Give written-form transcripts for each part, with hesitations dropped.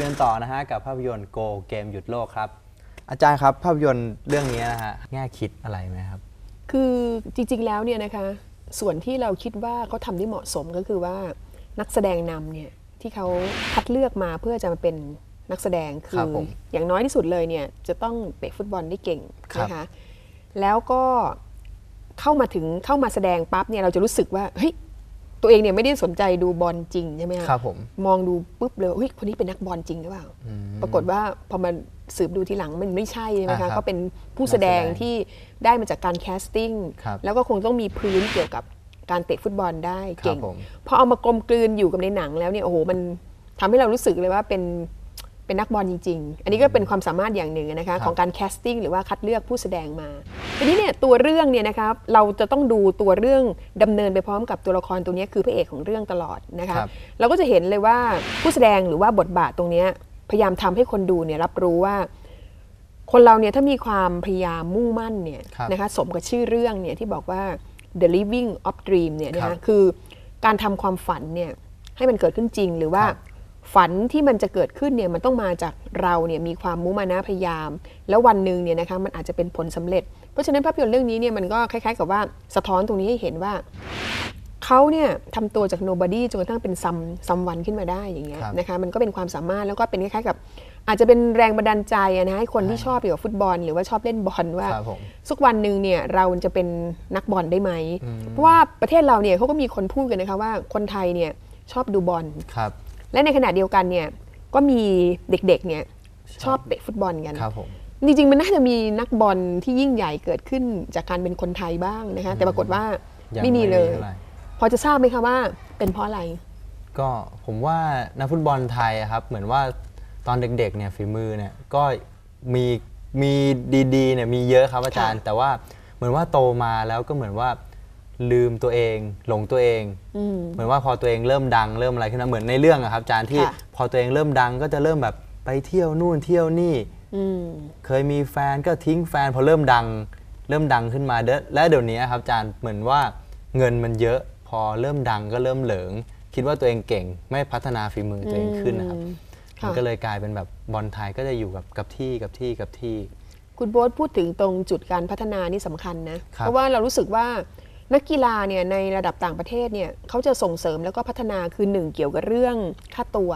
กันต่อนะฮะกับภาพยนตร์โกเกมหยุดโลกครับอาจารย์ครับภาพยนตร์เรื่องนี้นะฮะแง่คิดอะไรไหมครับคือจริงๆแล้วเนี่ยนะคะส่วนที่เราคิดว่าเขาทำได้เหมาะสมก็คือว่านักแสดงนำเนี่ยที่เขาคัดเลือกมาเพื่อจะมาเป็นนักแสดงคืออย่างน้อยที่สุดเลยเนี่ยจะต้องเตะฟุตบอลได้เก่งนะคะแล้วก็เข้ามาแสดงปั๊บเนี่ยเราจะรู้สึกว่าเฮ้ยตัวเองเนี่ยไม่ได้สนใจดูบอลจริงใช่ไหมคะครับผมมองดูปุ๊บเลยเฮ้ยคนนี้เป็นนักบอลจริงหรือเปล่าปรากฏว่าพอมาสืบดูทีหลังมันไม่ใช่ใช่ไหมคะเขาเป็นผู้แสดงที่ได้มาจากการแคสติ้งแล้วก็คงต้องมีพื้นเกี่ยวกับการเตะฟุตบอลได้เก่งพอเอามากลมกลืนอยู่กับในหนังแล้วเนี่ยโอ้โหมันทำให้เรารู้สึกเลยว่าเป็นนักบอลจริงๆอันนี้ก็เป็นความสามารถอย่างหนึ่งนะคะของการแคสติ้งหรือว่าคัดเลือกผู้แสดงมาทีนี้เนี่ยตัวเรื่องเนี่ยนะครับเราจะต้องดูตัวเรื่องดำเนินไปพร้อมกับตัวละครตัวนี้คือพระเอกของเรื่องตลอดนะคะเราก็จะเห็นเลยว่าผู้แสดงหรือว่าบทบาทตรงนี้พยายามทำให้คนดูเนี่ยรับรู้ว่าคนเราเนี่ยถ้ามีความพยายามมุ่งมั่นเนี่ยนะคะสมกับชื่อเรื่องเนี่ยที่บอกว่า The Living of Dream เนี่ยนะคะคือการทำความฝันเนี่ยให้มันเกิดขึ้นจริงหรือว่าฝันที่มันจะเกิดขึ้นเนี่ยมันต้องมาจากเราเนี่ยมีความมุมานะพยายามแล้ววันหนึ่งเนี่ยนะคะมันอาจจะเป็นผลสำเร็จเพราะฉะนั้นภาพยนตร์เรื่องนี้เนี่ยมันก็คล้ายๆกับว่าสะท้อนตรงนี้ให้เห็นว่าเขาเนี่ยทำตัวจาก nobody จนกระทั่งเป็นsomeone ขึ้นมาได้อย่างเงี้ยนะคะมันก็เป็นความสามารถแล้วก็เป็นคล้ายๆกับอาจจะเป็นแรงบันดาลใจนะให้คนที่ชอบเกี่ยวกับฟุตบอลหรือว่าชอบเล่นบอลว่าสักวันหนึ่งเนี่ยเราจะเป็นนักบอลได้ไหมเพราะว่าประเทศเราเนี่ยเขาก็มีคนพูดกันนะคะว่าคนไทยเนี่ยชอบดูบอลและในขณะเดียวกันเนี่ยก็มีเด็กๆเนี่ยชอบเตะฟุตบอลกันจริงๆมันน่าจะมีนักบอลที่ยิ่งใหญ่เกิดขึ้นจากการเป็นคนไทยบ้างนะคะแต่ปรากฏว่าไม่มีเลยพอจะทราบไหมคะว่าเป็นเพราะอะไรก็ผมว่านักฟุตบอลไทยครับเหมือนว่าตอนเด็กๆเนี่ยฝีมือเนี่ยก็มีดีๆเนี่ยมีเยอะครับอาจารย์แต่ว่าเหมือนว่าโตมาแล้วก็เหมือนว่าลืมตัวเองหลงตัวเองเหมือนว่าพอตัวเองเริ่มดังเริ่มอะไรขึ้นมาเหมือนในเรื่องอะครับอาจารย์ที่พอตัวเองเริ่มดังก็จะเริ่มแบบไปเที่ยวนู่นเที่ยวนี่เคยมีแฟนก็ทิ้งแฟนพอเริ่มดังขึ้นมาและเดี๋ยวนี้ครับอาจารย์เหมือนว่าเงินมันเยอะพอเริ่มดังก็เริ่มเหลิงคิดว่าตัวเองเก่งไม่พัฒนาฝีมือตัวเองขึ้นนะครับมันก็เลยกลายเป็นแบบบอลไทยก็จะอยู่กับที่คุณโบ๊ทพูดถึงตรงจุดการพัฒนานี่สำคัญนะเพราะว่าเรารู้สึกว่านักกีฬาเนี่ยในระดับต่างประเทศเนี่ยเขาจะส่งเสริมแล้วก็พัฒนาคือ1เกี่ยวกับเรื่องค่าตัว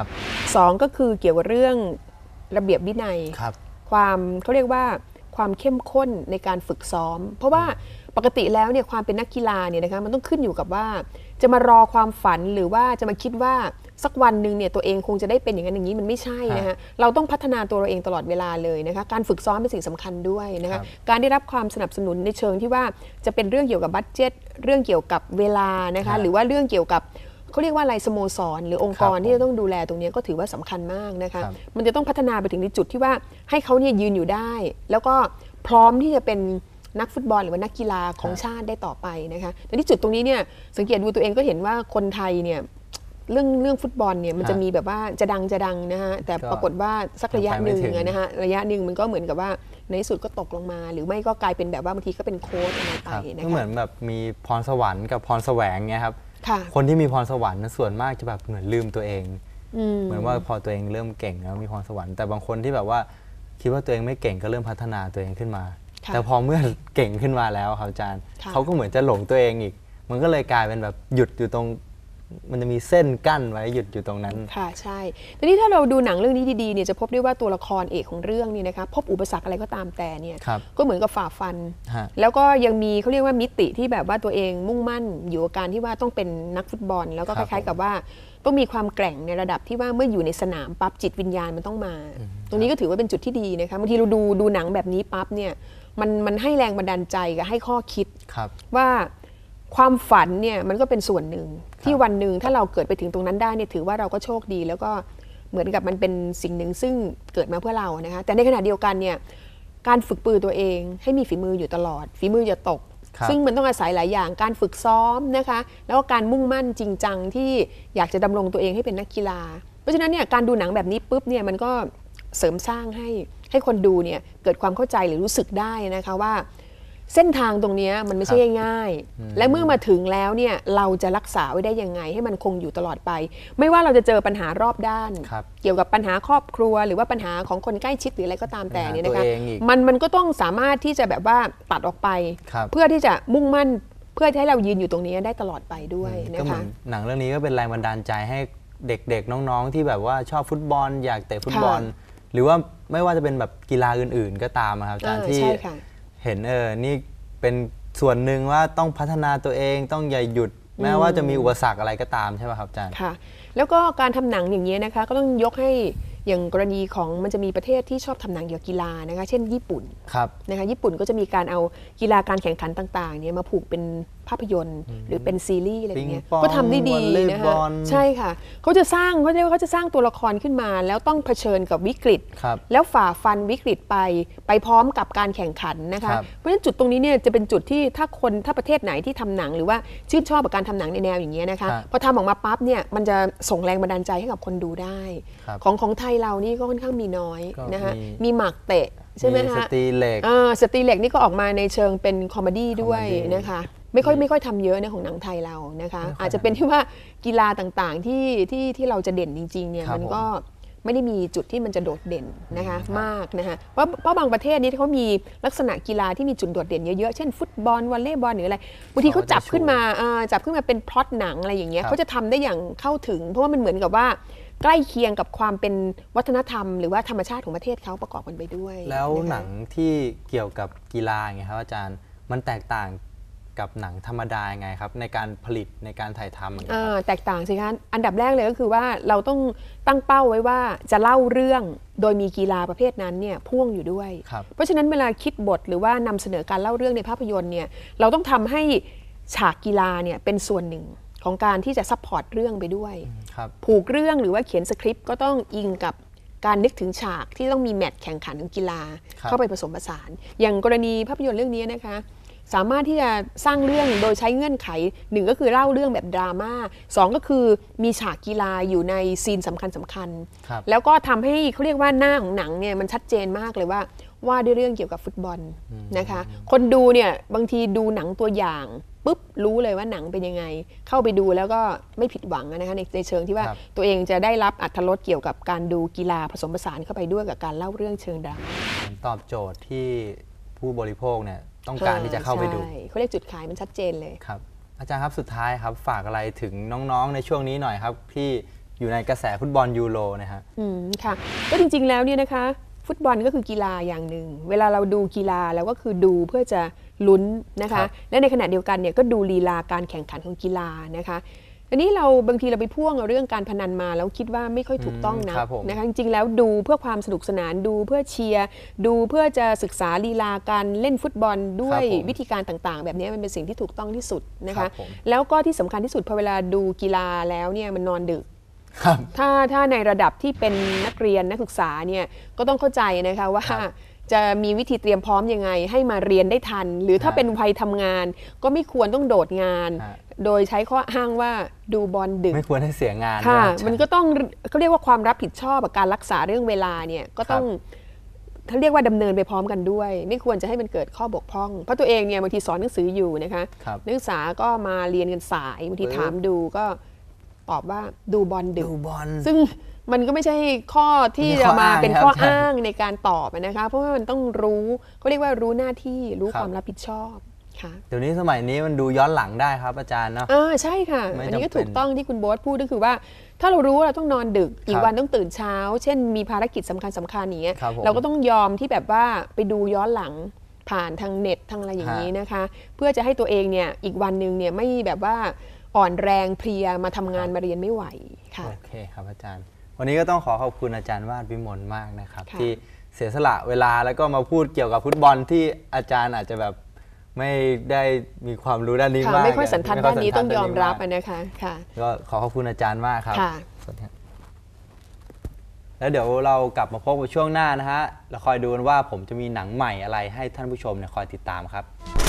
2ก็คือเกี่ยวกับเรื่องระเบียบวินัยความเขาเรียกว่าความเข้มข้นในการฝึกซ้อมเพราะว่าปกติแล้วเนี่ยความเป็นนักกีฬาเนี่ยนะคะมันต้องขึ้นอยู่กับว่าจะมารอความฝันหรือว่าจะมาคิดว่าสักวันหนึ่งเนี่ยตัวเองคงจะได้เป็นอย่างนั้นอย่างนี้มันไม่ใช่นะคะเราต้องพัฒนาตัวเราเองตลอดเวลาเลยนะคะการฝึกซ้อมเป็นสิ่งสำคัญด้วยนะคะการได้รับความสนับสนุนในเชิงที่ว่าจะเป็นเรื่องเกี่ยวกับบัดเจ็ตเรื่องเกี่ยวกับเวลานะคะหรือว่าเรื่องเกี่ยวกับเขาเรียกว่าอะไรสโมสรหรือองค์กรที่จะต้องดูแลตรงนี้ก็ถือว่าสำคัญมากนะคะมันจะต้องพัฒนาไปถึงในจุดที่ว่าให้เขาเนี่ยยืนอยู่ได้แล้วก็พร้อมที่จะเป็นนักฟุตบอลหรือว่านักกีฬาของชาติได้ต่อไปนะคะแต่ที่จุดตรงนี้เนี่ยสังเกตดูตัวเองก็เห็นว่าคนไทยเนี่ยเรื่องฟุตบอลเนี่ยมันจะมีแบบว่าจะดังนะฮะแต่ปรากฏว่าสักระยะหนึ่งนะฮะระยะหนึ่งมันก็เหมือนกับว่าในที่สุดก็ตกลงมาหรือไม่ก็กลายเป็นแบบว่าบางทีก็เป็นโค้ชอะไรไปนะคะก็เหมือนแบบมีพรสวรรค์กับพรแสวงเนี่ยครับคนที่มีพรสวรรค์ส่วนมากจะแบบเหมือนลืมตัวเองเหมือนว่าพอตัวเองเริ่มเก่งแล้วมีพรสวรรค์แต่บางคนที่แบบว่าคิดว่าตัวเองไม่เก่งก็เริ่มพัฒนาตัวเองขึ้นมาแต่พอเมื่อเก่งขึ้นมาแล้วครับอาจารย์เขาก็เหมือนจะหลงตัวเองอีกมันก็เลยกลายเป็นแบบหยุดอยู่ตรงมันจะมีเส้นกั้นไว้หยุดอยู่ตรงนั้นค่ะใช่ทีนี้ถ้าเราดูหนังเรื่องนี้ดีๆเนี่ยจะพบได้ว่าตัวละครเอกของเรื่องนี่นะคะพบอุปสรรคอะไรก็ตามแต่เนี่ยก็เหมือนกับฝ่าฟันแล้วก็ยังมีเขาเรียกว่ามิติที่แบบว่าตัวเองมุ่งมั่นอยู่กับการที่ว่าต้องเป็นนักฟุตบอลแล้วก็คล้ายๆกับว่าต้องมีความแกร่งในระดับที่ว่าเมื่ออยู่ในสนามปั๊บจิตวิญญาณมันต้องมาตรงนี้ก็ถือว่าเป็นจุดที่ดีนะคะบางทีเราดูหนังแบบนี้ปั๊บเนี่ยมันให้แรงบันดาลใจกับให้ข้อคิดว่าความฝันเนี่ยมันก็เป็นส่วนหนึ่งที่วันหนึ่งถ้าเราเกิดไปถึงตรงนั้นได้เนี่ยถือว่าเราก็โชคดีแล้วก็เหมือนกับมันเป็นสิ่งหนึ่งซึ่งเกิดมาเพื่อเรานะคะแต่ในขณะเดียวกันเนี่ยการฝึกปือตัวเองให้มีฝีมืออยู่ตลอดฝีมืออย่าตกซึ่งมันต้องอาศัยหลายอย่างการฝึกซ้อมนะคะแล้วก็การมุ่งมั่นจริงจังที่อยากจะดำรงตัวเองให้เป็นนักกีฬาเพราะฉะนั้นเนี่ยการดูหนังแบบนี้ปุ๊บเนี่ยมันก็เสริมสร้างให้คนดูเนี่ยเกิดความเข้าใจหรือรู้สึกได้นะคะว่าเส้นทางตรงนี้มันไม่ใช่ง่ายๆและเมื่อมาถึงแล้วเนี่ยเราจะรักษาไว้ได้ยังไงให้มันคงอยู่ตลอดไปไม่ว่าเราจะเจอปัญหารอบด้านเกี่ยวกับปัญหาครอบครัวหรือว่าปัญหาของคนใกล้ชิดหรืออะไรก็ตามแต่เนี่ยนะคะมันก็ต้องสามารถที่จะแบบว่าตัดออกไปเพื่อที่จะมุ่งมั่นเพื่อให้เรายืนอยู่ตรงนี้ได้ตลอดไปด้วยนะคะหนังเรื่องนี้ก็เป็นแรงบันดาลใจให้เด็กๆน้องๆที่แบบว่าชอบฟุตบอลอยากเตะฟุตบอลหรือว่าไม่ว่าจะเป็นแบบกีฬาอื่นๆก็ตามครับอาจารย์ที่เห็นนี่เป็นส่วนหนึ่งว่าต้องพัฒนาตัวเองต้องอย่าหยุดแม้ว่าจะมีอุปสรรคอะไรก็ตามใช่ไหมครับอาจารย์ค่ะแล้วก็การทำหนังอย่างนี้นะคะก็ต้องยกให้อย่างกรณีของมันจะมีประเทศที่ชอบทำหนังเกี่ยวกับกีฬานะคะเช่นญี่ปุ่นนะคะญี่ปุ่นก็จะมีการเอากีฬาการแข่งขันต่างๆเนี่ยมาผูกเป็นภาพยนตร์หรือเป็นซีรีส์อะไรอย่างเงี้ยก็ทำได้ดีนะคะใช่ค่ะเขาจะสร้างตัวละครขึ้นมาแล้วต้องเผชิญกับวิกฤตแล้วฝ่าฟันวิกฤตไปพร้อมกับการแข่งขันนะคะเพราะฉะนั้นจุดตรงนี้เนี่ยจะเป็นจุดที่ถ้าประเทศไหนที่ทำหนังหรือว่าชื่นชอบกับการทำหนังในแนวอย่างเงี้ยนะคะพอทำออกมาปั๊บเนี่ยมันจะส่งแรงบันดาลใจให้กับคนดูได้ของไทยเรานี่ก็ค่อนข้างมีน้อยนะคะมีหมากเตะใช่ไหมคะสตรีเหล็กสตรีเหล็กนี่ก็ออกมาในเชิงเป็นคอมเมดี้ด้วยนะคะไม่ค่อยทำเยอะในของหนังไทยเรานะคะอาจจะเป็นที่ว่ากีฬาต่างๆที่เราจะเด่นจริงๆเนี่ยมันก็ไม่ได้มีจุดที่มันจะโดดเด่นนะคะมากนะคะเพราะบางประเทศนี้เขามีลักษณะกีฬาที่มีจุดโดดเด่นเยอะๆเช่นฟุตบอลวอลเลย์บอลหรืออะไรบางทีเขาจับขึ้นมาเป็นพล็อตหนังอะไรอย่างเงี้ยเขาจะทำได้อย่างเข้าถึงเพราะว่ามันเหมือนกับว่าใกล้เคียงกับความเป็นวัฒนธรรมหรือว่าธรรมชาติของประเทศเขาประกอบกันไปด้วยแล้วหนังที่เกี่ยวกับกีฬาไงครับอาจารย์มันแตกต่างกับหนังธรรมดาไงครับในการผลิตในการถ่ายทำแตกต่างสิคะอันดับแรกเลยก็คือว่าเราต้องตั้งเป้าไว้ว่าจะเล่าเรื่องโดยมีกีฬาประเภทนั้นเนี่ยพ่วงอยู่ด้วยเพราะฉะนั้นเวลาคิดบทหรือว่านำเสนอการเล่าเรื่องในภาพยนตร์เนี่ยเราต้องทำให้ฉากกีฬาเนี่ยเป็นส่วนหนึ่งของการที่จะซัพพอร์ตเรื่องไปด้วยผูกเรื่องหรือว่าเขียนสคริปต์ก็ต้องอิงกับการนึกถึงฉากที่ต้องมีแมตช์แข่งขันของกีฬาเข้าไปผสมผสานอย่างกรณีภาพยนตร์เรื่องนี้นะคะสามารถที่จะสร้างเรื่องโดยใช้เงื่อนไขหนึ่งก็คือเล่าเรื่องแบบดราม่าสองก็คือมีฉากกีฬาอยู่ในซีนสำคัญแล้วก็ทำให้เขาเรียกว่าหน้าของหนังเนี่ยมันชัดเจนมากเลยว่าด้วยเรื่องเกี่ยวกับฟุตบอลนะคะคนดูเนี่ยบางทีดูหนังตัวอย่างปุ๊บรู้เลยว่าหนังเป็นยังไงเข้าไปดูแล้วก็ไม่ผิดหวังนะคะในเชิงที่ว่าตัวเองจะได้รับอรรถรสเกี่ยวกับการดูกีฬาผสมผสานเข้าไปด้วยกับการเล่าเรื่องเชิงดราม่าตอบโจทย์ที่ผู้บริโภคเนี่ยต้องการที่จะเข้าไปดูเขาเรียกจุดขายมันชัดเจนเลยครับอาจารย์ครับสุดท้ายครับฝากอะไรถึงน้องๆในช่วงนี้หน่อยครับที่อยู่ในกระแสฟุตบอลยูโรนะฮะค่ะก็จริงๆแล้วเนี่ยนะคะฟุตบอลก็คือกีฬาอย่างหนึ่งเวลาเราดูกีฬาเราก็คือดูเพื่อจะลุ้นนะคะและในขณะเดียวกันเนี่ยก็ดูลีลาการแข่งขันของกีฬานะคะอันนี้เราบางทีเราไปพ่วงเรื่องการพนันมาแล้วคิดว่าไม่ค่อยถูกต้องนะคะจริงๆแล้วดูเพื่อความสนุกสนานดูเพื่อเชียร์ดูเพื่อจะศึกษาลีลาการเล่นฟุตบอลด้วยวิธีการต่างๆแบบนี้มันเป็นสิ่งที่ถูกต้องที่สุดนะคะแล้วก็ที่สำคัญที่สุดพอเวลาดูกีฬาแล้วเนี่ยมันนอนดึกถ้าในระดับที่เป็นนักเรียนนักศึกษาเนี่ยก็ต้องเข้าใจนะคะว่าจะมีวิธีเตรียมพร้อมยังไงให้มาเรียนได้ทันหรือถ้าเป็นวัยทำงานก็ไม่ควรต้องโดดงานโดยใช้ข้ออ้างว่าดูบอลดึกไม่ควรให้เสียงานค่ะมันก็ต้องเขาเรียกว่าความรับผิดชอบกับการรักษาเรื่องเวลาเนี่ยก็ต้องเขาเรียกว่าดำเนินไปพร้อมกันด้วยไม่ควรจะให้มันเกิดข้อบกพร่องเพราะตัวเองเนี่ยบางทีสอนหนังสืออยู่นะคะนักศึกษาก็มาเรียนกันสายบางทีถามดูก็ตอบว่าดูบอลดึกซึ่งมันก็ไม่ใช่ข้อที่จะมาเป็นข้ออ้างในการตอบนะคะเพราะว่ามันต้องรู้เขาเรียกว่ารู้หน้าที่รู้ความรับผิดชอบค่ะเดี๋ยวนี้สมัยนี้มันดูย้อนหลังได้ครับอาจารย์เนาะใช่ค่ะอันนี้ก็ถูกต้องที่คุณโบ๊ทพูดก็คือว่าถ้าเรารู้ว่าเราต้องนอนดึกอีกวันต้องตื่นเช้าเช่นมีภารกิจสำคัญอย่างเงี้ยเราก็ต้องยอมที่แบบว่าไปดูย้อนหลังผ่านทางเน็ตทางอะไรอย่างนี้นะคะเพื่อจะให้ตัวเองเนี่ยอีกวันนึงเนี่ยไม่แบบว่าอ่อนแรงเพลียมาทำงานมาเรียนไม่ไหวค่ะโอเคครับอาจารย์วันนี้ก็ต้องขอบคุณอาจารย์วาดวิมลมากนะครับที่เสียสละเวลาแล้วก็มาพูดเกี่ยวกับฟุตบอลที่อาจารย์อาจจะแบบไม่ได้มีความรู้ด้านนี้มากไม่ค่อยสันทัดด้านนี้ต้องยอมรับนะคะค่ะก็ขอบคุณอาจารย์มากครับแล้วเดี๋ยวเรากลับมาพบกันช่วงหน้านะฮะเราคอยดูกันว่าผมจะมีหนังใหม่อะไรให้ท่านผู้ชมคอยติดตามครับ